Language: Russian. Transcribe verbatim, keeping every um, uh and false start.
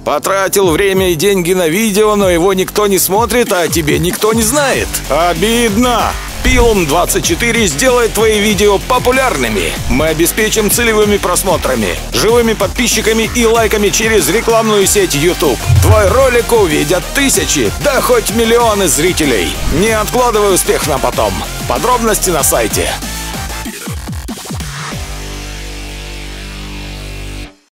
Потратил время и деньги на видео, но его никто не смотрит, а о тебе никто не знает. Обидно! Pilum двадцать четыре сделает твои видео популярными. Мы обеспечим целевыми просмотрами, живыми подписчиками и лайками через рекламную сеть YouTube. Твой ролик увидят тысячи, да хоть миллионы зрителей. Не откладывай успех на потом. Подробности на сайте.